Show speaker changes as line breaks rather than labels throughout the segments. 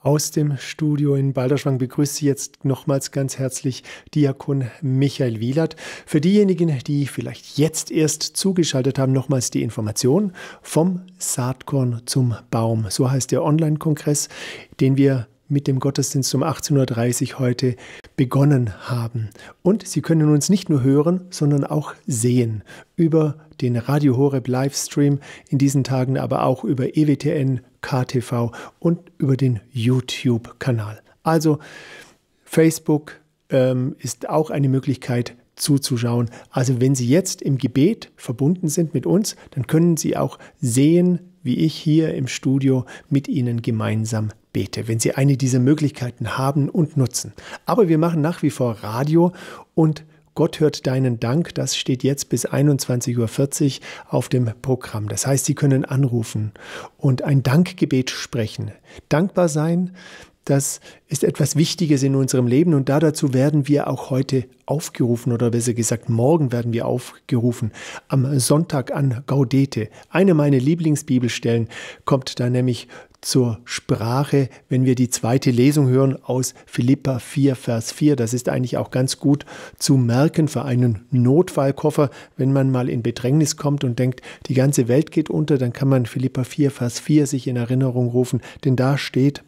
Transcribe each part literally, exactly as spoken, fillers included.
Aus dem Studio in Balderschwang begrüßt Sie jetzt nochmals ganz herzlich Diakon Michael Wielert. Für diejenigen, die vielleicht jetzt erst zugeschaltet haben, nochmals die Information vom Saatkorn zum Baum. So heißt der Online-Kongress, den wir mit dem Gottesdienst um achtzehn Uhr dreißig heute begonnen haben. Und Sie können uns nicht nur hören, sondern auch sehen über den Radio Horeb Livestream in diesen Tagen, aber auch über E W T N, K T V und über den YouTube-Kanal. Also Facebook ähm, ist auch eine Möglichkeit zuzuschauen. Also wenn Sie jetzt im Gebet verbunden sind mit uns, dann können Sie auch sehen, wie ich hier im Studio mit Ihnen gemeinsam bete, wenn Sie eine dieser Möglichkeiten haben und nutzen. Aber wir machen nach wie vor Radio und Gott hört deinen Dank, das steht jetzt bis einundzwanzig Uhr vierzig auf dem Programm. Das heißt, Sie können anrufen und ein Dankgebet sprechen. Dankbar sein, das ist etwas Wichtiges in unserem Leben und dazu werden wir auch heute aufgerufen oder besser gesagt, morgen werden wir aufgerufen am Sonntag an Gaudete. Eine meiner Lieblingsbibelstellen kommt da nämlich zur Sprache, wenn wir die zweite Lesung hören aus Philipper vier, Vers vier. Das ist eigentlich auch ganz gut zu merken für einen Notfallkoffer. Wenn man mal in Bedrängnis kommt und denkt, die ganze Welt geht unter, dann kann man Philipper vier, Vers vier sich in Erinnerung rufen, denn da steht: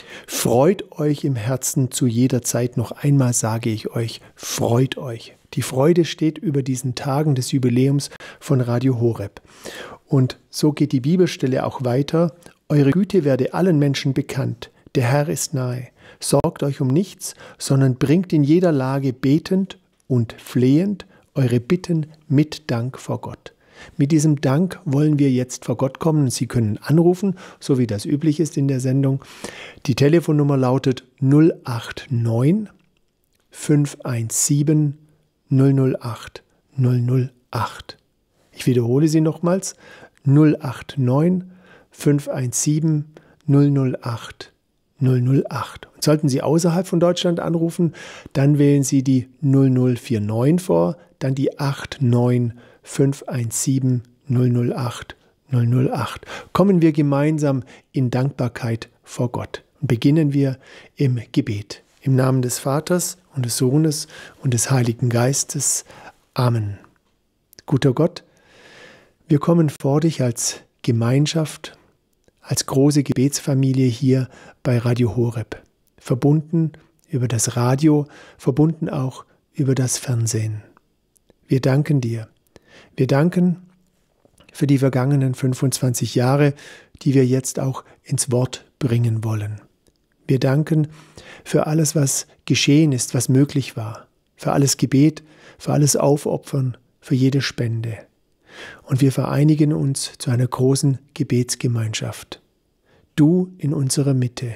Freut euch im Herzen zu jeder Zeit, noch einmal sage ich euch, freut euch. Die Freude steht über diesen Tagen des Jubiläums von Radio Horeb. Und so geht die Bibelstelle auch weiter: Eure Güte werde allen Menschen bekannt, der Herr ist nahe. Sorgt euch um nichts, sondern bringt in jeder Lage betend und flehend eure Bitten mit Dank vor Gott. Mit diesem Dank wollen wir jetzt vor Gott kommen. Sie können anrufen, so wie das üblich ist in der Sendung. Die Telefonnummer lautet null acht neun, fünf eins sieben, null null acht, null null acht. Ich wiederhole sie nochmals: null acht neun, fünf eins sieben, null null acht, null null acht. Und sollten Sie außerhalb von Deutschland anrufen, dann wählen Sie die null null vier neun vor, dann die acht neun fünf eins sieben, null null acht, null null acht. Kommen wir gemeinsam in Dankbarkeit vor Gott und beginnen wir im Gebet. Im Namen des Vaters und des Sohnes und des Heiligen Geistes. Amen. Guter Gott, wir kommen vor dich als Gemeinschaft, als große Gebetsfamilie hier bei Radio Horeb, verbunden über das Radio, verbunden auch über das Fernsehen. Wir danken dir. Wir danken für die vergangenen fünfundzwanzig Jahre, die wir jetzt auch ins Wort bringen wollen. Wir danken für alles, was geschehen ist, was möglich war, für alles Gebet, für alles Aufopfern, für jede Spende. Und wir vereinigen uns zu einer großen Gebetsgemeinschaft. Du in unserer Mitte.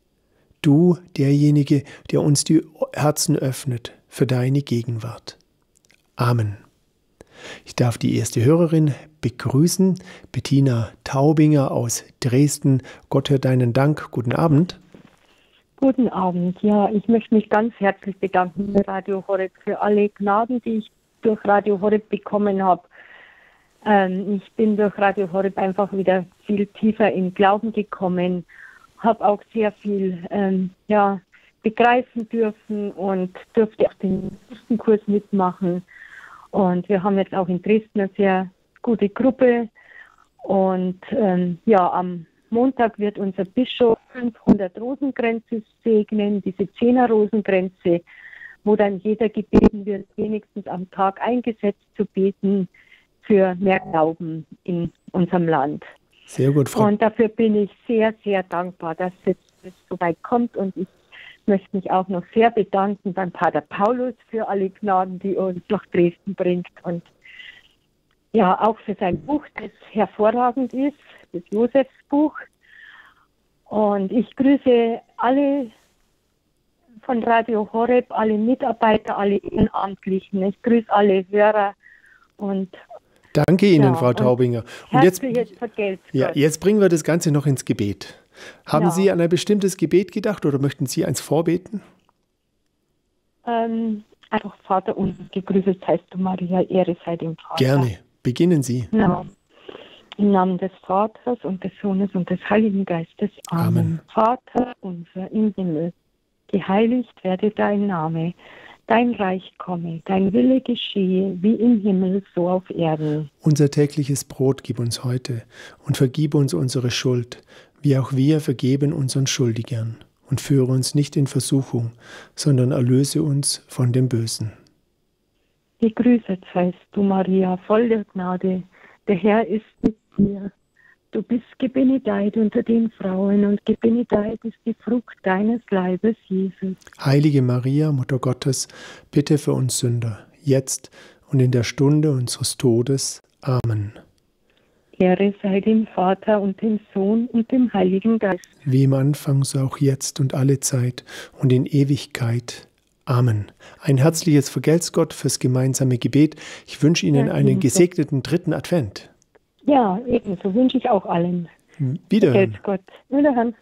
Du, derjenige, der uns die Herzen öffnet für deine Gegenwart. Amen. Ich darf die erste Hörerin begrüßen, Bettina Taubinger aus Dresden. Gott hört deinen Dank. Guten Abend.
Guten Abend. Ja, ich möchte mich ganz herzlich bedanken bei Radio Horeb für alle Gnaden, die ich durch Radio Horeb bekommen habe. Ähm, ich bin durch Radio Horeb einfach wieder viel tiefer in Glauben gekommen, habe auch sehr viel ähm, ja, begreifen dürfen und durfte auch den Kurs mitmachen. Und wir haben jetzt auch in Dresden eine sehr gute Gruppe. Und ähm, ja, am Montag wird unser Bischof fünfhundert Rosenkränze segnen, diese Zehner-Rosengrenze, wo dann jeder gebeten wird, wenigstens am Tag eingesetzt zu beten für mehr Glauben in unserem Land.
Sehr gut, Frau.
Und dafür bin ich sehr, sehr dankbar, dass es so weit kommt. Und ich möchte mich auch noch sehr bedanken beim Pater Paulus für alle Gnaden, die er uns nach Dresden bringt. Und ja, auch für sein Buch, das hervorragend ist, das Josefsbuch. Und ich grüße alle von Radio Horeb, alle Mitarbeiter, alle Ehrenamtlichen. Ich grüße alle Hörer und
danke Ihnen, ja, Frau Taubinger.
Und jetzt,
ja, jetzt bringen wir das Ganze noch ins Gebet. Haben ja. Sie an ein bestimmtes Gebet gedacht oder möchten Sie eins vorbeten?
Ähm, einfach Vater unser, gegrüßet seist du Maria, Ehre sei dem Vater.
Gerne, beginnen Sie.
Ja. Im Namen des Vaters und des Sohnes und des Heiligen Geistes. Amen.
Amen.
Vater unser im Himmel, geheiligt werde dein Name, dein Reich komme, dein Wille geschehe, wie im Himmel, so auf Erden.
Unser tägliches Brot gib uns heute und vergib uns unsere Schuld, wie auch wir vergeben unseren Schuldigern. Und führe uns nicht in Versuchung, sondern erlöse uns von dem Bösen.
Gegrüßet seist du, Maria, voll der Gnade, der Herr ist mit dir. Du bist gebenedeit unter den Frauen und gebenedeit ist die Frucht deines Leibes, Jesus.
Heilige Maria, Mutter Gottes, bitte für uns Sünder, jetzt und in der Stunde unseres Todes. Amen.
Ehre sei dem Vater und dem Sohn und dem Heiligen Geist.
Wie im Anfang, so auch jetzt und alle Zeit und in Ewigkeit. Amen. Ein herzliches Vergelt's Gott fürs gemeinsame Gebet. Ich wünsche Ihnen
Ja,
einen
ebenso.
gesegneten dritten Advent.
Ja, ebenso wünsche ich auch allen.
Wiederhören.
Vergelt's Gott. Wiederhören.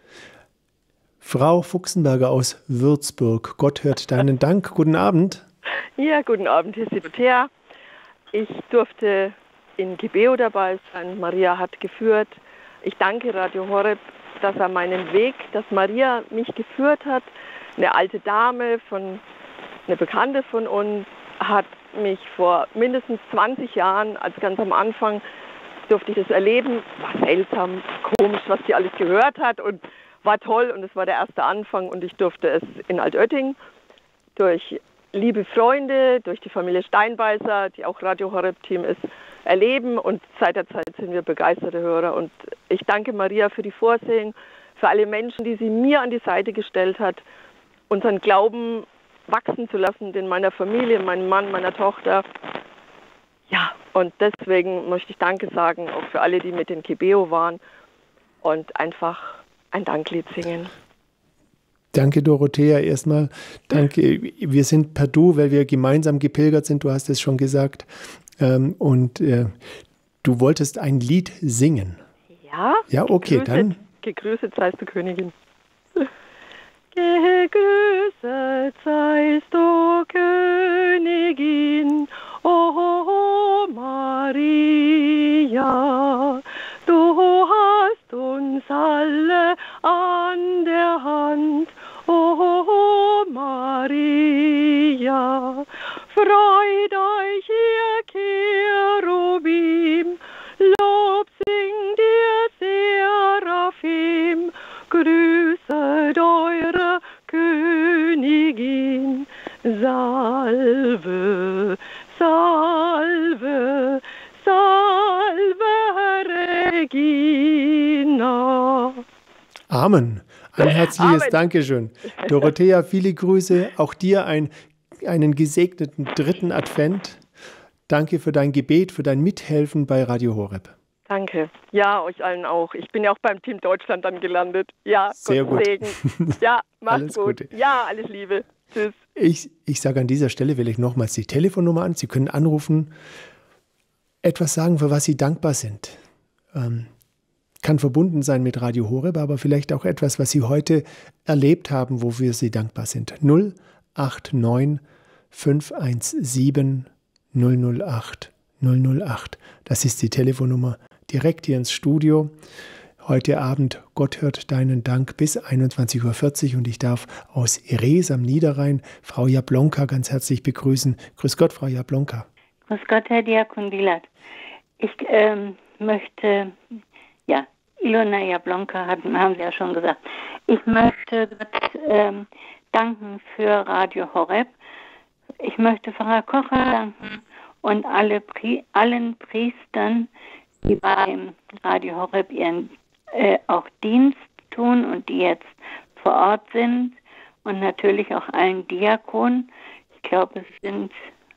Frau Fuchsenberger aus Würzburg, Gott hört deinen Dank. Guten Abend.
Ja, guten Abend, hier ist die Dorothea. Ich durfte in Gebeo dabei sein. Maria hat geführt. Ich danke Radio Horeb, dass er meinen Weg, dass Maria mich geführt hat. Eine alte Dame, von, eine Bekannte von uns, hat mich vor mindestens zwanzig Jahren, als ganz am Anfang, durfte ich das erleben. War seltsam, komisch, was sie alles gehört hat und war toll. Und es war der erste Anfang und ich durfte es in Altötting durch liebe Freunde, durch die Familie Steinbeißer, die auch Radio Horeb-Team ist, erleben und seit der Zeit sind wir begeisterte Hörer und ich danke Maria für die Vorsehung, für alle Menschen, die sie mir an die Seite gestellt hat, unseren Glauben wachsen zu lassen, den meiner Familie, meinem Mann, meiner Tochter. Ja, und deswegen möchte ich Danke sagen, auch für alle, die mit in Gebeo waren und einfach ein Danklied singen.
Danke, Dorothea. Erstmal danke. Wir sind per Du, weil wir gemeinsam gepilgert sind. Du hast es schon gesagt. Und äh, du wolltest ein Lied singen.
Ja?
Ja, okay,
gegrüßet,
dann.
Gegrüßet seist du Königin. Gegrüßet seist du Königin, o Maria. Du hast uns alle an der Hand, o Maria. Freut euch, ihr Cherubim, Lob singt ihr Seraphim, grüßet eure Königin, Salve, Salve, Salve Regina.
Amen. Ein herzliches
Amen.
Dankeschön. Dorothea, viele Grüße. Auch dir ein, einen gesegneten dritten Advent. Danke für dein Gebet, für dein Mithelfen bei Radio Horeb.
Danke. Ja, euch allen auch. Ich bin ja auch beim Team Deutschland dann gelandet. Ja,
Sehr
Gott
gut.
Segen. Ja, macht's
Alles
gut.
Gute.
Ja, alles Liebe. Tschüss.
Ich, ich sage an dieser Stelle, wähle ich nochmals die Telefonnummer an. Sie können anrufen, etwas sagen, für was Sie dankbar sind. Ähm, kann verbunden sein mit Radio Horeb, aber vielleicht auch etwas, was Sie heute erlebt haben, wofür Sie dankbar sind. null acht neun fünf eins sieben null null acht null null acht. Das ist die Telefonnummer direkt hier ins Studio. Heute Abend, Gott hört deinen Dank bis einundzwanzig Uhr vierzig und ich darf aus Eres am Niederrhein Frau Jablonka ganz herzlich begrüßen. Grüß Gott, Frau Jablonka.
Grüß Gott, Herr Diakon Wielert. Ich ähm, möchte, ja, Ilona Jablonka hatten, haben Sie ja schon gesagt. Ich möchte Gott ähm, danken für Radio Horeb. Ich möchte Pfarrer Kocher danken und alle Pri- allen Priestern, die beim Radio Horeb ihren äh, auch Dienst tun und die jetzt vor Ort sind und natürlich auch allen Diakonen. Ich glaube, es sind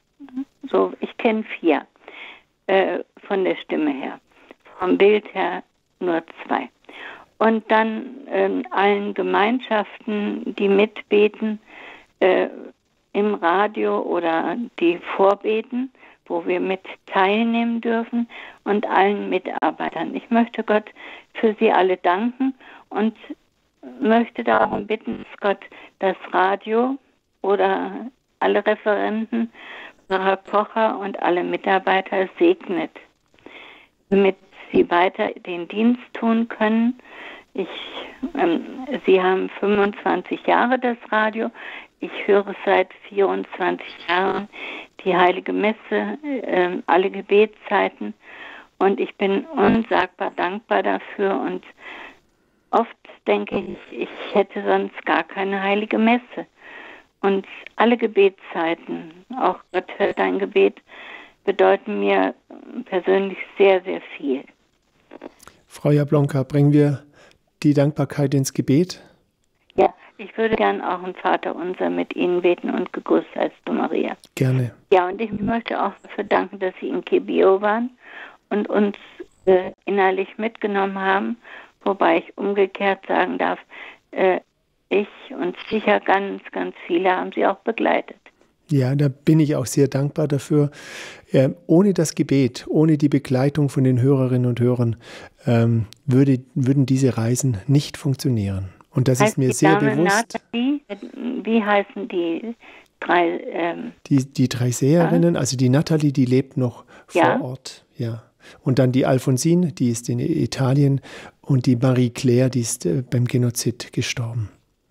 so, ich kenne vier äh, von der Stimme her. Vom Bild her nur zwei. Und dann äh, allen Gemeinschaften, die mitbeten äh, im Radio oder die vorbeten, wo wir mit teilnehmen dürfen und allen Mitarbeitern. Ich möchte Gott für sie alle danken und möchte darum bitten, dass Gott das Radio oder alle Referenten, Pfarrer Kocher und alle Mitarbeiter segnet. Mit Sie weiter den Dienst tun können. Ich, ähm, Sie haben fünfundzwanzig Jahre das Radio. Ich höre seit vierundzwanzig Jahren die Heilige Messe, äh, alle Gebetszeiten. Und ich bin unsagbar dankbar dafür. Und oft denke ich, ich hätte sonst gar keine Heilige Messe. Und alle Gebetszeiten, auch Gott hört dein Gebet, bedeuten mir persönlich sehr, sehr viel.
Frau Jablonka, bringen wir die Dankbarkeit ins Gebet?
Ja, ich würde gern auch ein Vaterunser mit Ihnen beten und gegrüßt seist du, Maria.
Gerne.
Ja, und ich möchte auch dafür danken, dass Sie in Kibio waren und uns äh, innerlich mitgenommen haben, wobei ich umgekehrt sagen darf, äh, ich und sicher ganz, ganz viele haben Sie auch begleitet.
Ja, da bin ich auch sehr dankbar dafür. Äh, ohne das Gebet, ohne die Begleitung von den Hörerinnen und Hörern ähm, würde, würden diese Reisen nicht funktionieren. Und das heißt ist mir die sehr Dame bewusst.
Nathalie, wie heißen die drei? Ähm,
die, die drei Seherinnen, ja. Also die Nathalie, die lebt noch vor
ja.
Ort. Ja. Und dann die Alfonsine, die ist in Italien. Und die Marie-Claire, die ist äh, beim Genozid gestorben.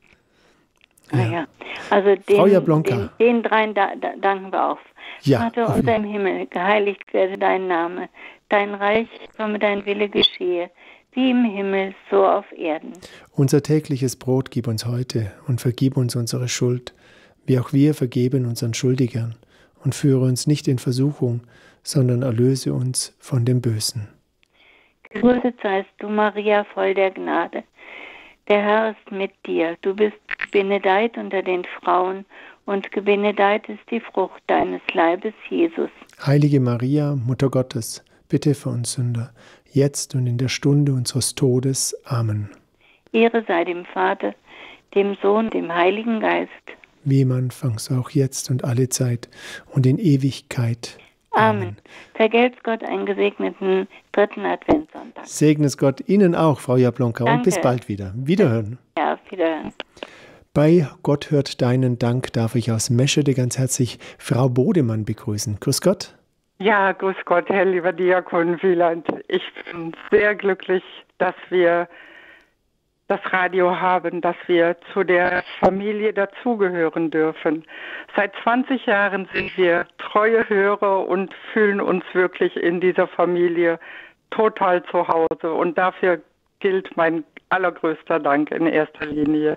Ja. Ah ja, also den,
Frau Jablonka.
Den, den dreien da, da, danken wir auch.
Ja,
Vater unser im Himmel, geheiligt werde dein Name, dein Reich komme, dein Wille geschehe, wie im Himmel, so auf Erden.
Unser tägliches Brot gib uns heute und vergib uns unsere Schuld, wie auch wir vergeben unseren Schuldigern. Und führe uns nicht in Versuchung, sondern erlöse uns von dem Bösen.
Gegrüßet seist du, Maria, voll der Gnade. Der Herr ist mit dir. Du bist benedeit unter den Frauen und gebenedeit ist die Frucht deines Leibes, Jesus.
Heilige Maria, Mutter Gottes, bitte für uns Sünder, jetzt und in der Stunde unseres Todes. Amen.
Ehre sei dem Vater, dem Sohn, dem Heiligen Geist.
Wie im Anfang, so auch jetzt und alle Zeit und in Ewigkeit.
Amen. Amen. Vergelt's Gott einen gesegneten dritten Adventssonntag.
Segne es Gott Ihnen auch, Frau Jablonka.
Danke.
Und bis bald wieder. Wiederhören.
Ja, wiederhören.
Bei Gott hört deinen Dank darf ich aus Meschede ganz herzlich Frau Bodemann begrüßen. Grüß Gott.
Ja, grüß Gott, Herr lieber Diakon Wieland. Ich bin sehr glücklich, dass wir das Radio haben, dass wir zu der Familie dazugehören dürfen. Seit zwanzig Jahren sind wir treue Hörer und fühlen uns wirklich in dieser Familie total zu Hause. Und dafür gilt mein allergrößter Dank in erster Linie.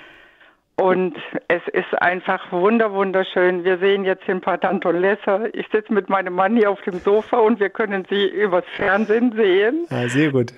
Und es ist einfach wunder, wunderschön. Wir sehen jetzt den Pater Anton Lesser. Ich sitze mit meinem Mann hier auf dem Sofa und wir können sie übers Fernsehen sehen.
Ja, sehr gut.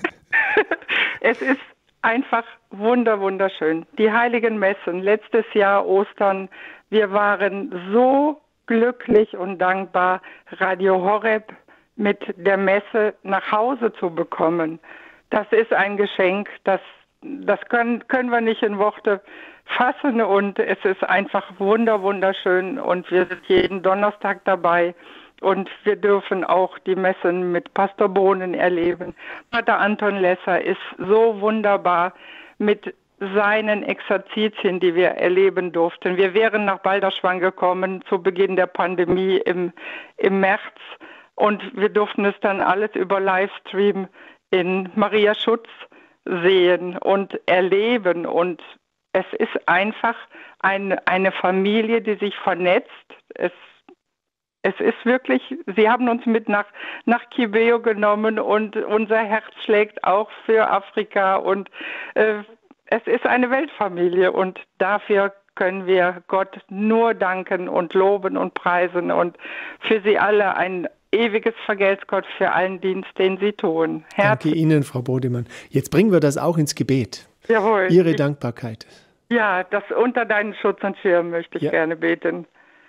Es ist einfach wunder, wunderschön. Die heiligen Messen, letztes Jahr Ostern, wir waren so glücklich und dankbar, Radio Horeb mit der Messe nach Hause zu bekommen. Das ist ein Geschenk, das, das können, können wir nicht in Worte fassen und es ist einfach wunder, wunderschön und wir sind jeden Donnerstag dabei. Und wir dürfen auch die Messen mit Pastor Bohnen erleben. Pater Anton Lesser ist so wunderbar mit seinen Exerzitien, die wir erleben durften. Wir wären nach Balderschwang gekommen zu Beginn der Pandemie im, im März und wir durften es dann alles über Livestream in Maria Schutz sehen und erleben. Und es ist einfach ein, eine Familie, die sich vernetzt. Es Es ist wirklich, Sie haben uns mit nach, nach Kibeo genommen und unser Herz schlägt auch für Afrika und äh, es ist eine Weltfamilie und dafür können wir Gott nur danken und loben und preisen und für Sie alle ein ewiges Vergelt's Gott für allen Dienst, den Sie tun.
Danke Ihnen, Frau Bodemann. Jetzt bringen wir das auch ins Gebet.
Jawohl.
Ihre Dankbarkeit.
Ja, das unter deinen Schutz und Schirm möchte ich ja. gerne beten.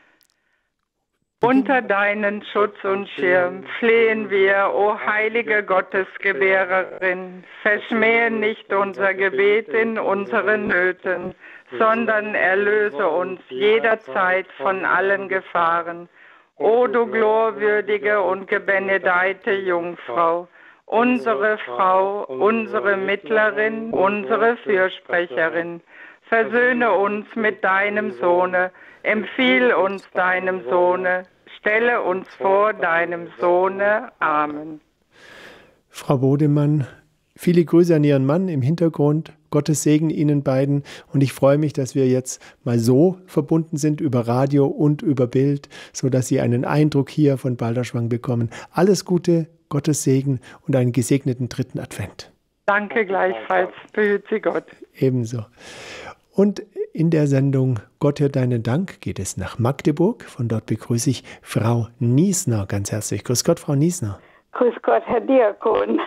Unter deinen Schutz und Schirm flehen wir, o heilige Gottesgebärerin, verschmähe nicht unser Gebet in unseren Nöten, sondern erlöse uns jederzeit von allen Gefahren. O du glorwürdige und gebenedeite Jungfrau, unsere Frau, unsere Mittlerin, unsere Fürsprecherin, versöhne uns mit deinem Sohne, empfiehl uns deinem Sohne, stelle uns vor deinem Sohne. Amen.
Frau Bodemann, viele Grüße an Ihren Mann im Hintergrund. Gottes Segen Ihnen beiden. Und ich freue mich, dass wir jetzt mal so verbunden sind über Radio und über Bild, sodass Sie einen Eindruck hier von Balderschwang bekommen. Alles Gute, Gottes Segen und einen gesegneten dritten Advent.
Danke gleichfalls. Behüte Sie Gott.
Ebenso. Und in der Sendung Gott hört deinen Dank geht es nach Magdeburg. Von dort begrüße ich Frau Niesner ganz herzlich. Grüß Gott, Frau Niesner.
Grüß Gott, Herr Diakon.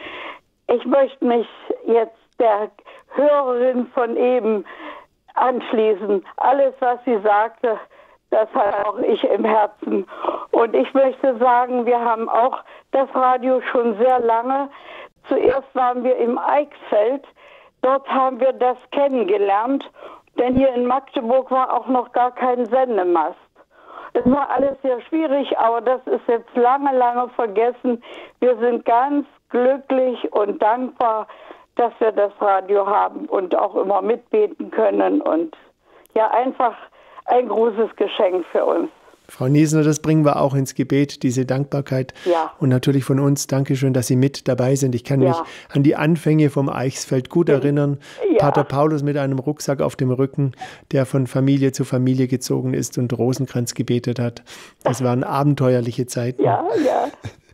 Ich möchte mich jetzt der Hörerin von eben anschließen. Alles, was sie sagte, das habe auch ich im Herzen. Und ich möchte sagen, wir haben auch das Radio schon sehr lange. Zuerst waren wir im Eichsfeld. Dort haben wir das kennengelernt. Denn hier in Magdeburg war auch noch gar kein Sendemast. Es war alles sehr schwierig, aber das ist jetzt lange, lange vergessen. Wir sind ganz glücklich und dankbar, dass wir das Radio haben und auch immer mitbeten können. Und ja, einfach ein großes Geschenk für uns.
Frau Niesner, das bringen wir auch ins Gebet, diese Dankbarkeit.
Ja.
Und natürlich von uns, Dankeschön, dass Sie mit dabei sind. Ich kann
Ja.
mich an die Anfänge vom Eichsfeld gut erinnern.
Ja.
Pater Paulus mit einem Rucksack auf dem Rücken, der von Familie zu Familie gezogen ist und Rosenkranz gebetet hat. Das waren abenteuerliche Zeiten.
Ja, ja.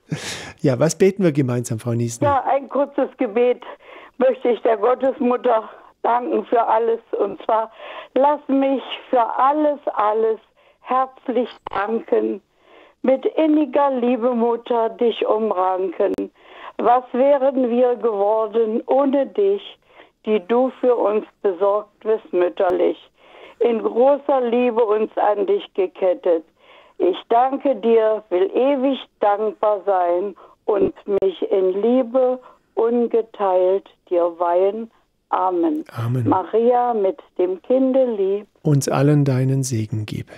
Ja, was beten wir gemeinsam, Frau Niesner?
Ja, ein kurzes Gebet möchte ich der Gottesmutter danken für alles. Und zwar, lass mich für alles, alles herzlich danken. Mit inniger Liebe, Mutter, dich umranken. Was wären wir geworden ohne dich, die du für uns besorgt bist mütterlich, in großer Liebe uns an dich gekettet. Ich danke dir, will ewig dankbar sein und mich in Liebe ungeteilt dir weihen. Amen.
Amen.
Maria mit dem Kinde lieb.
Uns allen deinen Segen gebe.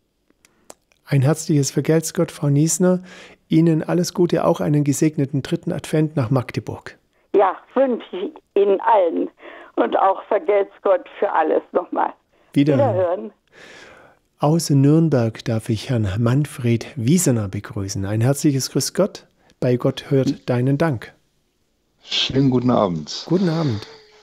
Ein herzliches Vergelt's Gott, Frau Niesner. Ihnen alles Gute, auch einen gesegneten dritten Advent nach Magdeburg.
Ja, wünsche ich Ihnen allen. Und auch vergelt's Gott für alles nochmal.
Wiederhören.
Wiederhören.
Aus Nürnberg darf ich Herrn Manfred Wiesener begrüßen. Ein herzliches Grüß Gott. Bei Gott hört deinen Dank.
Schönen guten Abend.
Guten Abend.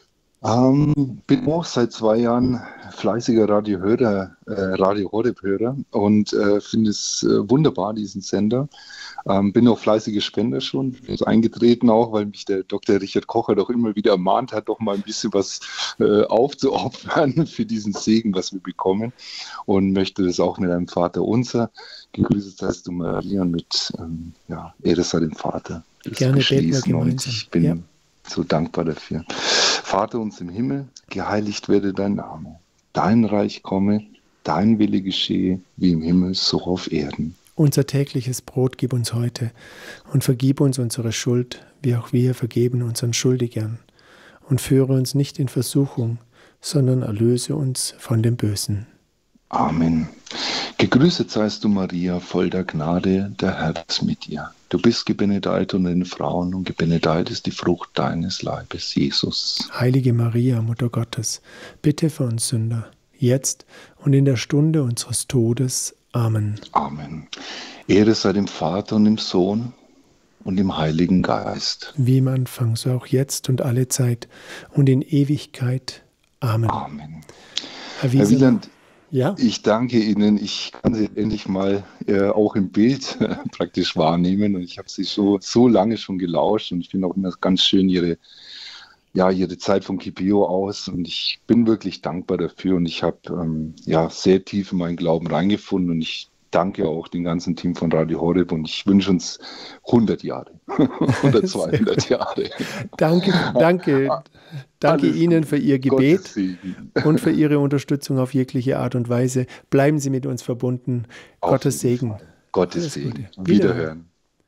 Ähm, bin auch seit zwei Jahren fleißiger Radiohörer, äh, Radio Horeb-Hörer und äh, finde es äh, wunderbar, diesen Sender. Ähm, bin auch fleißiger Spender schon, bin jetzt eingetreten auch, weil mich der Doktor Richard Kocher doch immer wieder ermahnt hat, doch mal ein bisschen was äh, aufzuopfern für diesen Segen, was wir bekommen, und möchte das auch mit einem Vater unser, gegrüßet seist du Maria, und mit ähm, ja, Ehre sei dem Vater.
Gerne beten wir gemeinsam.
Und ich bin
Ja.
so dankbar dafür. Vater uns im Himmel, geheiligt werde dein Name. Dein Reich komme, dein Wille geschehe, wie im Himmel, so auf Erden.
Unser tägliches Brot gib uns heute und vergib uns unsere Schuld, wie auch wir vergeben unseren Schuldigern. Und führe uns nicht in Versuchung, sondern erlöse uns von dem Bösen.
Amen. Gegrüßet seist du, Maria, voll der Gnade, der Herr ist mit dir. Du bist gebenedeit unter den Frauen und gebenedeit ist die Frucht deines Leibes, Jesus.
Heilige Maria, Mutter Gottes, bitte für uns Sünder, jetzt und in der Stunde unseres Todes. Amen.
Amen. Ehre sei dem Vater und dem Sohn und dem Heiligen Geist.
Wie im Anfang, so auch jetzt und alle Zeit und in Ewigkeit. Amen.
Amen.
Herr
Herr
Wiesener,
Wieland,
ja?
ich danke Ihnen. Ich kann Sie endlich mal äh, auch im Bild äh, praktisch wahrnehmen. Und ich habe Sie so, so lange schon gelauscht und ich finde auch immer ganz schön Ihre, ja, Ihre Zeit vom K P O aus. Und ich bin wirklich dankbar dafür. Und ich habe ähm, ja, sehr tief in meinen Glauben reingefunden. Und ich danke auch dem ganzen Team von Radio Horeb. Und ich wünsche uns hundert Jahre oder zweihundert Jahre.
Danke, danke. Danke
Alles
Ihnen
gut.
für Ihr
Gottes
Gebet
Segen.
und für Ihre Unterstützung auf jegliche Art und Weise. Bleiben Sie mit uns verbunden.
Auf
Gottes
jeden
Segen.
Fall. Gottes
Alles
Segen.
Gute.
Wiederhören.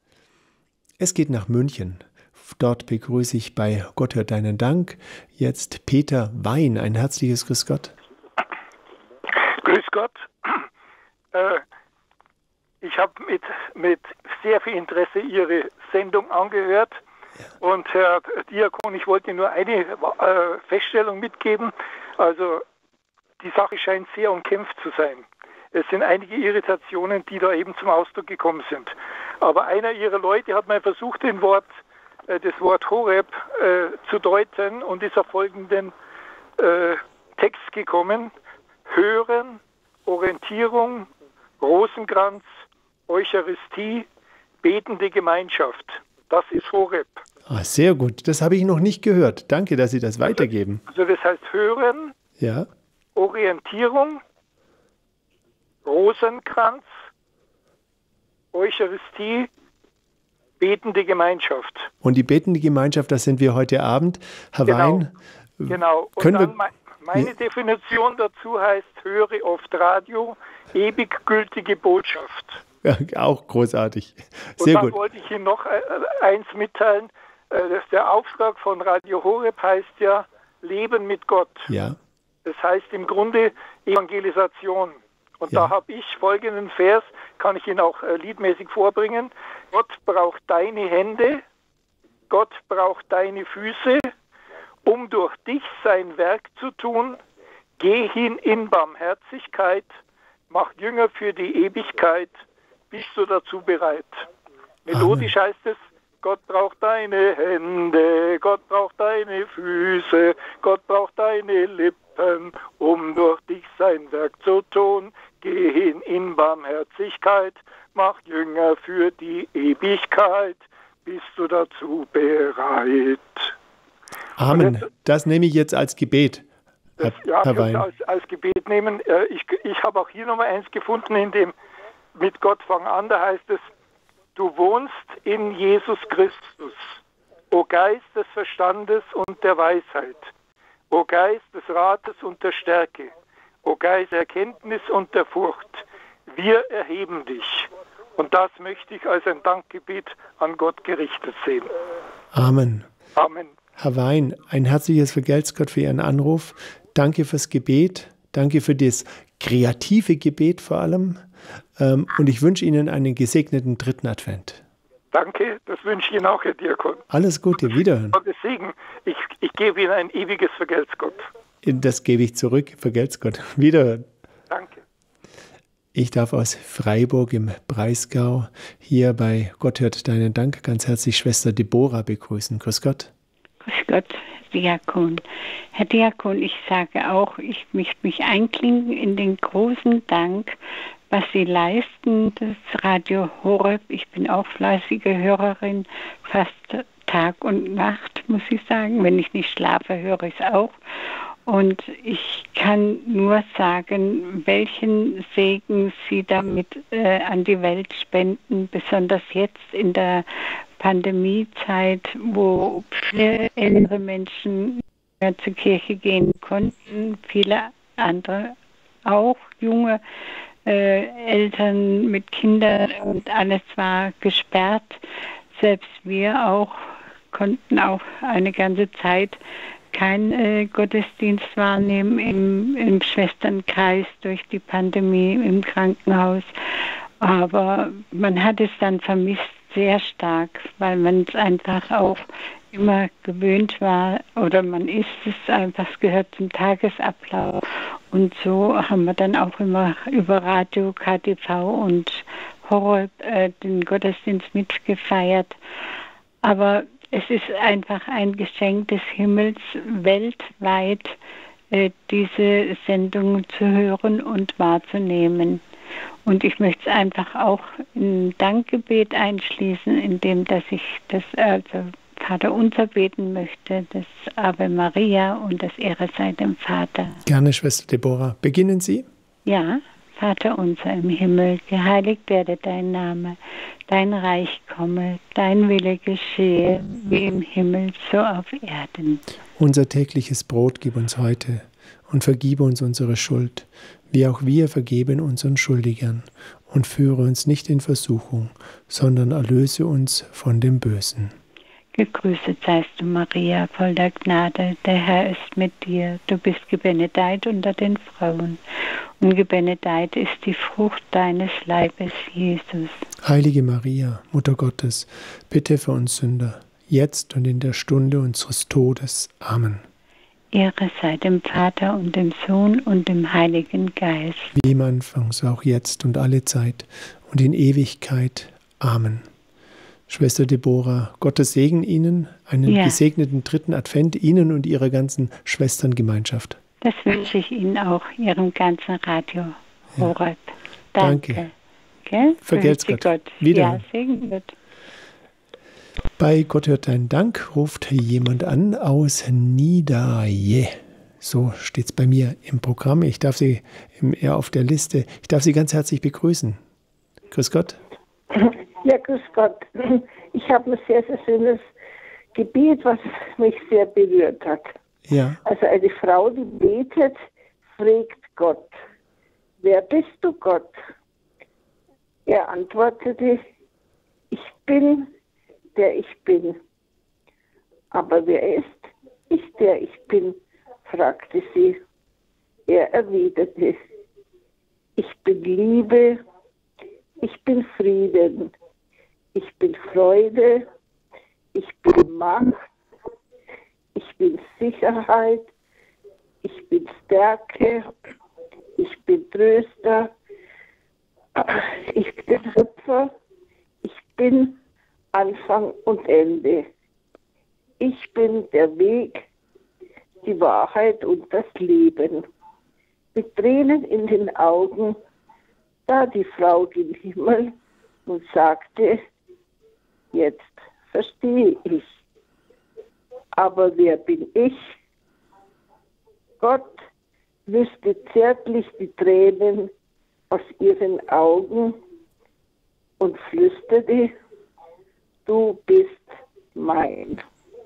Es geht nach München. Dort begrüße ich bei Gott hört deinen Dank jetzt Peter Wein. Ein herzliches Grüß Gott.
Grüß Gott. Äh, ich habe mit, mit sehr viel Interesse Ihre Sendung angehört. Ja. Und Herr Diakon, ich wollte nur eine äh, Feststellung mitgeben. Also die Sache scheint sehr umkämpft zu sein. Es sind einige Irritationen, die da eben zum Ausdruck gekommen sind. Aber einer Ihrer Leute hat mal versucht, den Wort äh, das Wort Horeb äh, zu deuten und ist auf folgenden äh, Text gekommen. Hören, Orientierung, Rosenkranz, Eucharistie, betende Gemeinschaft. Das ist Horeb.
Ah, sehr gut. Das habe ich noch nicht gehört. Danke, dass Sie das weitergeben.
Also das heißt Hören,
ja.
Orientierung, Rosenkranz, Eucharistie, betende Gemeinschaft.
Und die betende Gemeinschaft, das sind wir heute Abend. Herr
Genau.
Wein,
Genau. Und
können
dann
wir,
me- meine
ja.
Definition dazu heißt, höre oft Radio, ewig gültige Botschaft.
Ja, auch großartig.
Und
Sehr
dann
gut.
wollte ich Ihnen noch äh, eins mitteilen. Äh, dass der Auftrag von Radio Horeb heißt ja Leben mit Gott.
Ja.
Das heißt im Grunde Evangelisation. Und
Ja.
da habe ich folgenden Vers, kann ich Ihnen auch äh, liedmäßig vorbringen. Gott braucht deine Hände, Gott braucht deine Füße, um durch dich sein Werk zu tun. Geh hin in Barmherzigkeit, mach Jünger für die Ewigkeit. Bist du dazu bereit? Melodisch
Amen.
heißt es, Gott braucht deine Hände, Gott braucht deine Füße, Gott braucht deine Lippen, um durch dich sein Werk zu tun. Geh hin in Barmherzigkeit, mach Jünger für die Ewigkeit. Bist du dazu bereit?
Amen.
jetzt-
Das nehme ich jetzt als Gebet, Herr,
Das, ja,
Herr
wir
Wein.
als, als Gebet nehmen. Äh, Ich, ich habe auch hier nochmal eins gefunden, in dem mit Gott fang an, da heißt es, du wohnst in Jesus Christus, o Geist des Verstandes und der Weisheit, o Geist des Rates und der Stärke, o Geist der Erkenntnis und der Furcht. Wir erheben dich. Und das möchte ich als ein Dankgebet an Gott gerichtet sehen.
Amen.
Amen.
Herr Wein, ein herzliches Vergelt's Gott für Ihren Anruf. Danke fürs Gebet. Danke für das kreative Gebet vor allem. Ähm, Und ich wünsche Ihnen einen gesegneten dritten Advent.
Danke, das wünsche ich Ihnen auch, Herr Diakon.
Alles Gute, wiederhören.
Gottes Segen. Ich, ich gebe Ihnen ein ewiges Vergelt's Gott.
Das gebe ich zurück. Vergelt's Gott. Wiederhören.
Danke.
Ich darf aus Freiburg im Breisgau hier bei Gott hört deinen Dank ganz herzlich Schwester Deborah begrüßen. Grüß Gott.
Grüß Gott, Diakon. Herr Diakon, ich sage auch, ich möchte mich einklinken in den großen Dank, was Sie leisten, das Radio Horeb. Ich bin auch fleißige Hörerin, fast Tag und Nacht, muss ich sagen. Wenn ich nicht schlafe, höre ich es auch. Und ich kann nur sagen, welchen Segen Sie damit äh, an die Welt spenden, besonders jetzt in der Pandemiezeit, wo viele ältere Menschen nicht mehr zur Kirche gehen konnten, viele andere auch, junge äh, Eltern mit Kindern und alles war gesperrt. Selbst wir auch konnten auch eine ganze Zeit keinen äh, Gottesdienst wahrnehmen im, im Schwesternkreis durch die Pandemie im Krankenhaus. Aber man hat es dann vermisst sehr stark, weil man es einfach auch immer gewöhnt war oder man ist es einfach, es gehört zum Tagesablauf. Und so haben wir dann auch immer über Radio, K T V und Horeb äh, den Gottesdienst mitgefeiert. Aber es ist einfach ein Geschenk des Himmels, weltweit äh, diese Sendung zu hören und wahrzunehmen. Und ich möchte es einfach auch in Dankgebet einschließen, indem dass ich das also Vater unser beten möchte, das Ave Maria und das Ehre sei dem Vater.
Gerne, Schwester Deborah. Beginnen Sie.
Ja, Vater unser im Himmel, geheiligt werde dein Name, dein Reich komme, dein Wille geschehe, wie im Himmel, so auf Erden.
Unser tägliches Brot gib uns heute und vergib uns unsere Schuld, wie auch wir vergeben unseren Schuldigern. Und führe uns nicht in Versuchung, sondern erlöse uns von dem Bösen.
Gegrüßet seist du, Maria, voll der Gnade, der Herr ist mit dir. Du bist gebenedeit unter den Frauen, und gebenedeit ist die Frucht deines Leibes, Jesus.
Heilige Maria, Mutter Gottes, bitte für uns Sünder, jetzt und in der Stunde unseres Todes. Amen.
Ehre sei dem Vater und dem Sohn und dem Heiligen Geist.
Wie im Anfang, so auch jetzt und alle Zeit und in Ewigkeit. Amen. Schwester Deborah, Gottes Segen Ihnen, einen
Ja.
gesegneten dritten Advent Ihnen und Ihrer ganzen Schwesterngemeinschaft.
Das wünsche ich Ihnen auch, Ihrem ganzen Radio Horeb.
Danke.
Danke. Gell?
Vergelt's
Grüezi
Gott.
Gott.
Wieder.
Ja, Segen Gott.
Bei Gott hört dein Dank ruft jemand an aus Niederje. So steht es bei mir im Programm. Ich darf Sie im, ja, auf der Liste. Ich darf Sie ganz herzlich begrüßen. Grüß Gott.
Ja, grüß Gott. Ich habe ein sehr, sehr schönes Gebet, was mich sehr berührt hat.
Ja.
Also eine Frau, die betet, fragt Gott, wer bist du, Gott? Er antwortete, ich bin, der ich bin. Aber wer ist ich, der ich bin? Fragte sie. Er erwiderte, ich bin Liebe, ich bin Frieden, ich bin Freude, ich bin Macht, ich bin Sicherheit, ich bin Stärke, ich bin Tröster, ich bin Schöpfer, ich bin Anfang und Ende. Ich bin der Weg, die Wahrheit und das Leben. Mit Tränen in den Augen sah die Frau den Himmel und sagte, jetzt verstehe ich. Aber wer bin ich? Gott wischte zärtlich die Tränen aus ihren Augen und flüsterte, du bist mein.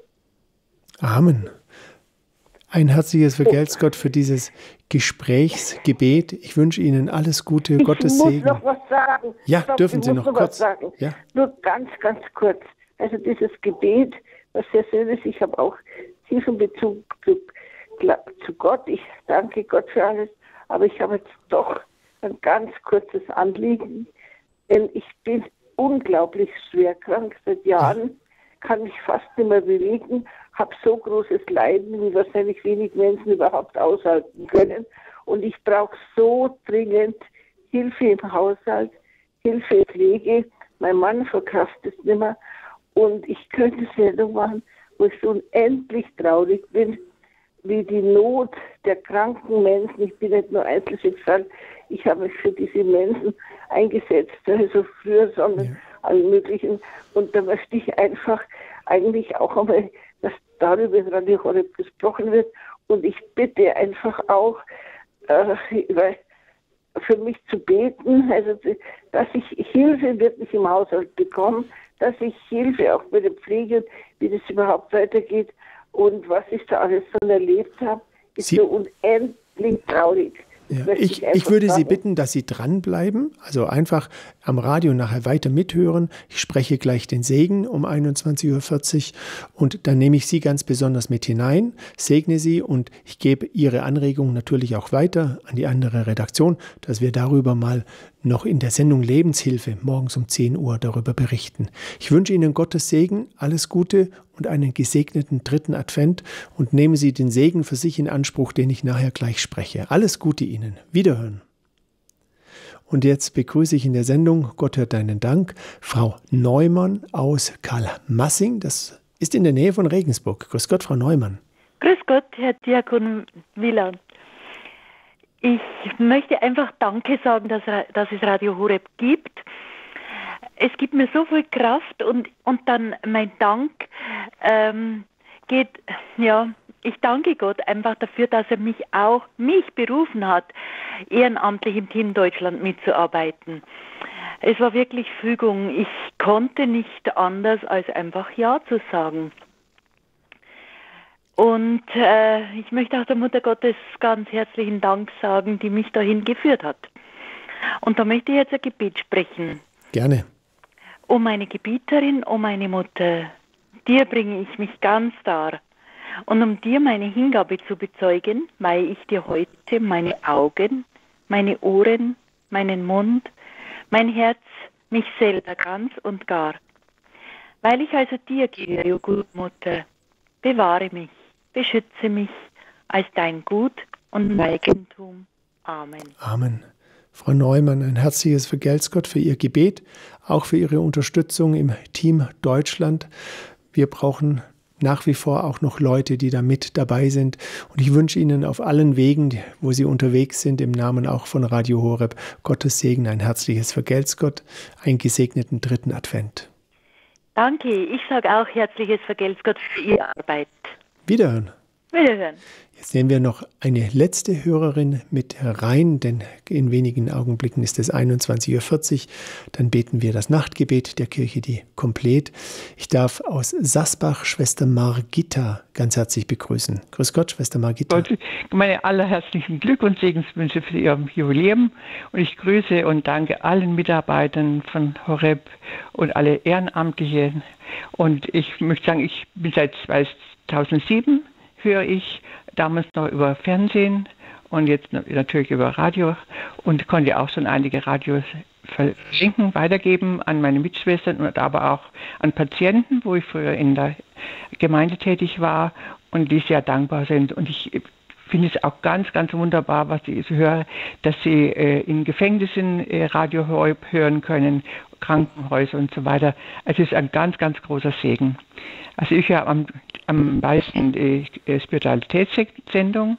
Amen. Ein herzliches Vergelt's Gott für dieses Gesprächsgebet. Ich wünsche Ihnen alles Gute,
ich
Gottes
muss
Segen.
noch was sagen.
Ja,
Stopp,
dürfen
ich
Sie
muss
noch
was
kurz.
sagen.
Ja.
Nur ganz, ganz kurz. Also dieses Gebet, was sehr schön ist, ich habe auch tiefen Bezug zu, zu Gott. Ich danke Gott für alles, aber ich habe jetzt doch ein ganz kurzes Anliegen, denn ich bin unglaublich schwer krank seit Jahren, kann mich fast nicht mehr bewegen, habe so großes Leiden, wie wahrscheinlich wenig Menschen überhaupt aushalten können. Und ich brauche so dringend Hilfe im Haushalt, Hilfe, Pflege. Mein Mann verkraftet es nicht mehr. Und ich könnte Sendung machen, wo ich so unendlich traurig bin, wie die Not der kranken Menschen, ich bin nicht nur Einzelschicksal, ich habe mich für diese Menschen eingesetzt, also früher, sondern ja. allen möglichen. Und da möchte ich einfach eigentlich auch einmal, dass darüber in Radio Horeb gesprochen wird. Und ich bitte einfach auch, äh, weil für mich zu beten, also dass ich Hilfe wirklich im Haushalt bekomme, dass ich Hilfe auch bei der Pflege, wie das überhaupt weitergeht und was ich da alles schon erlebt habe, ist Sie so unendlich traurig.
Ja, ich, ich würde sagen. Sie bitten, dass Sie dranbleiben, also einfach am Radio nachher weiter mithören. Ich spreche gleich den Segen um einundzwanzig Uhr vierzig und dann nehme ich Sie ganz besonders mit hinein, segne Sie und ich gebe Ihre Anregungen natürlich auch weiter an die andere Redaktion, dass wir darüber mal noch in der Sendung Lebenshilfe morgens um zehn Uhr darüber berichten. Ich wünsche Ihnen Gottes Segen, alles Gute und einen gesegneten dritten Advent und nehmen Sie den Segen für sich in Anspruch, den ich nachher gleich spreche. Alles Gute Ihnen. Wiederhören. Und jetzt begrüße ich in der Sendung Gott hört deinen Dank Frau Neumann aus Karlmassing. Das ist in der Nähe von Regensburg. Grüß Gott, Frau Neumann.
Grüß Gott, Herr Diakon Wieland. Ich möchte einfach Danke sagen, dass, dass es Radio Horeb gibt. Es gibt mir so viel Kraft und, und dann mein Dank ähm, geht, ja, ich danke Gott einfach dafür, dass er mich auch, mich berufen hat, ehrenamtlich im Team Deutschland mitzuarbeiten. Es war wirklich Fügung. Ich konnte nicht anders, als einfach Ja zu sagen. Und äh, ich möchte auch der Mutter Gottes ganz herzlichen Dank sagen, die mich dahin geführt hat. Und da möchte ich jetzt ein Gebet sprechen.
Gerne.
O meine Gebieterin, o meine Mutter, dir bringe ich mich ganz dar. Und um dir meine Hingabe zu bezeugen, weihe ich dir heute meine Augen, meine Ohren, meinen Mund, mein Herz, mich selber ganz und gar. Weil ich also dir gehöre, o Gutmutter, bewahre mich, beschütze mich als dein Gut und Eigentum. Amen.
Amen. Frau Neumann, ein herzliches Vergelt's Gott für Ihr Gebet, auch für Ihre Unterstützung im Team Deutschland. Wir brauchen nach wie vor auch noch Leute, die da mit dabei sind. Und ich wünsche Ihnen auf allen Wegen, wo Sie unterwegs sind, im Namen auch von Radio Horeb, Gottes Segen, ein herzliches Vergelt's Gott, einen gesegneten dritten Advent.
Danke, ich sage auch herzliches Vergelt's Gott für Ihre Arbeit.
Wiederhören.
Wiederhören.
Jetzt nehmen wir noch eine letzte Hörerin mit rein, denn in wenigen Augenblicken ist es einundzwanzig Uhr vierzig. Dann beten wir das Nachtgebet der Kirche, die komplett. Ich darf aus Sasbach Schwester Margitta ganz herzlich begrüßen. Grüß Gott, Schwester Margitta.
Meine allerherzlichen Glück- und Segenswünsche für Ihr Jubiläum. Und ich grüße und danke allen Mitarbeitern von Horeb und alle Ehrenamtlichen. Und ich möchte sagen, ich bin seit zweitausendsieben höre ich, damals noch über Fernsehen und jetzt natürlich über Radio und konnte auch schon einige Radios verlinken, weitergeben an meine Mitschwestern und aber auch an Patienten, wo ich früher in der Gemeinde tätig war und die sehr dankbar sind. Und ich finde es auch ganz, ganz wunderbar, was ich so höre, dass sie äh, in Gefängnissen äh, Radio hören können, Krankenhäuser und so weiter. Es ist ein ganz, ganz großer Segen. Also ich höre am, am meisten die Spiritualitätssendung,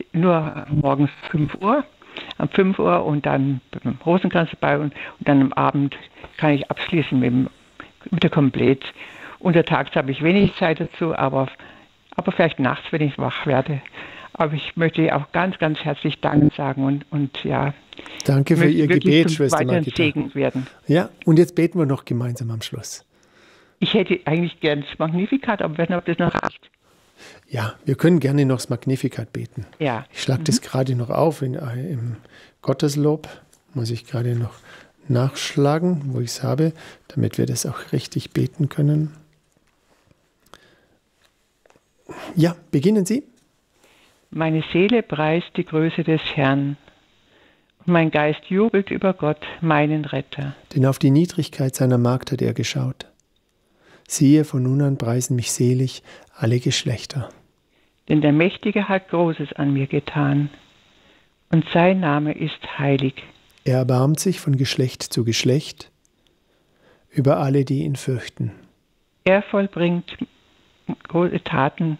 nur morgens fünf Uhr, um fünf Uhr und dann beim Rosenkranz dabei und, und dann am Abend kann ich abschließen mit, dem, mit der Komplett. Untertags habe ich wenig Zeit dazu, aber, aber vielleicht nachts, wenn ich wach werde. Aber ich möchte auch ganz, ganz herzlich Dank sagen und, und ja.
Danke für Ihr Gebet, Schwester
Margitta. Segen werden.
Ja, und jetzt beten wir noch gemeinsam am Schluss.
Ich hätte eigentlich gern das Magnificat, aber wenn ob das noch reicht.
Ja, wir können gerne noch das Magnificat beten.
Ja.
Ich schlage mhm. das gerade noch auf in, im Gotteslob. Muss ich gerade noch nachschlagen, wo ich es habe, damit wir das auch richtig beten können. Ja, beginnen Sie.
Meine Seele preist die Größe des Herrn. Und mein Geist jubelt über Gott, meinen Retter.
Denn auf die Niedrigkeit seiner Magd hat er geschaut. Siehe, von nun an preisen mich selig alle Geschlechter.
Denn der Mächtige hat Großes an mir getan, und sein Name ist heilig.
Er erbarmt sich von Geschlecht zu Geschlecht über alle, die ihn fürchten.
Er vollbringt große Taten.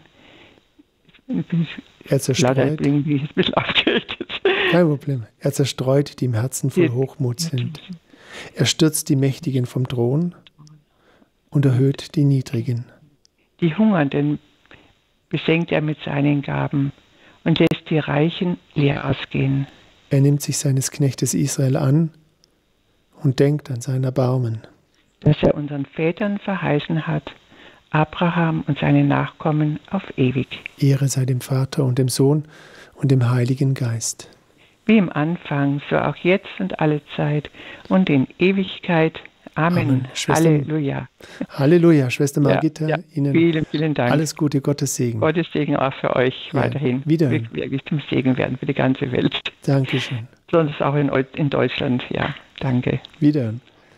Er zerstreut,
irgendwie ein bisschen aufgerichtet.
Kein Problem. Er zerstreut, die im Herzen voll Hochmut sind. Er stürzt die Mächtigen vom Thron und erhöht die Niedrigen.
Die Hungernden beschenkt er mit seinen Gaben und lässt die Reichen leer ausgehen.
Er nimmt sich seines Knechtes Israel an und denkt an sein Erbarmen.
Das er unseren Vätern verheißen hat, Abraham und seine Nachkommen auf ewig.
Ehre sei dem Vater und dem Sohn und dem Heiligen Geist.
Wie im Anfang, so auch jetzt und alle Zeit und in Ewigkeit. Amen. Amen. Halleluja.
Halleluja, Schwester Margitta.
Ja, ja.
Ihnen
vielen, vielen Dank.
Alles Gute, Gottes Segen.
Gottes Segen auch für euch ja, weiterhin.
Wieder.
Wirklich zum Segen werden für die ganze Welt.
Dankeschön.
Sonst auch in, in Deutschland. Ja, danke.
Wieder.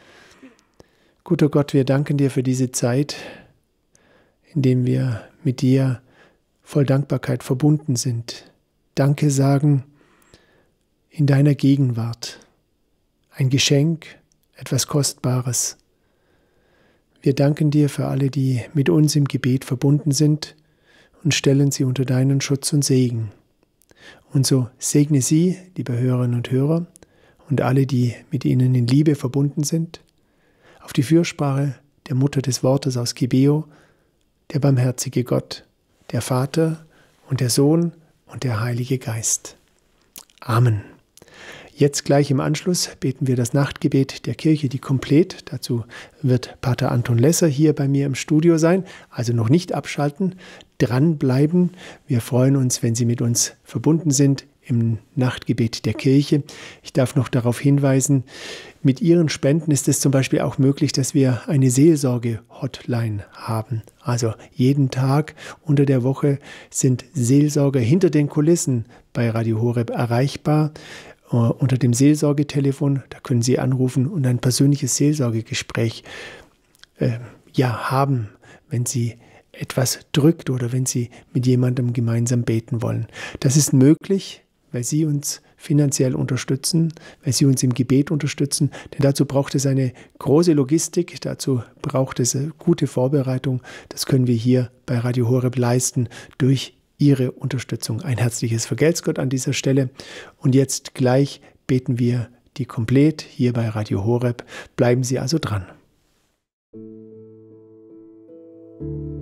Guter Gott, wir danken dir für diese Zeit, in dem wir mit dir voll Dankbarkeit verbunden sind. Danke sagen in deiner Gegenwart. Ein Geschenk, etwas Kostbares. Wir danken dir für alle, die mit uns im Gebet verbunden sind und stellen sie unter deinen Schutz und Segen. Und so segne sie, liebe Hörerinnen und Hörer, und alle, die mit ihnen in Liebe verbunden sind, auf die Fürsprache der Mutter des Wortes aus Gibeo, der barmherzige Gott, der Vater und der Sohn und der Heilige Geist. Amen. Jetzt gleich im Anschluss beten wir das Nachtgebet der Kirche, die komplett. Dazu wird Pater Anton Lesser hier bei mir im Studio sein. Also noch nicht abschalten, dranbleiben. Wir freuen uns, wenn Sie mit uns verbunden sind im Nachtgebet der Kirche. Ich darf noch darauf hinweisen, mit Ihren Spenden ist es zum Beispiel auch möglich, dass wir eine Seelsorge-Hotline haben. Also jeden Tag unter der Woche sind Seelsorger hinter den Kulissen bei Radio Horeb erreichbar. Uh, unter dem Seelsorgetelefon, da können Sie anrufen und ein persönliches Seelsorgegespräch äh, ja, haben, wenn Sie etwas drückt oder wenn Sie mit jemandem gemeinsam beten wollen. Das ist möglich, weil Sie uns finanziell unterstützen, weil Sie uns im Gebet unterstützen. Denn dazu braucht es eine große Logistik, dazu braucht es eine gute Vorbereitung. Das können wir hier bei Radio Horeb leisten durch Ihre Unterstützung. Ein herzliches Vergelt's Gott an dieser Stelle. Und jetzt gleich beten wir die Komplett hier bei Radio Horeb. Bleiben Sie also dran.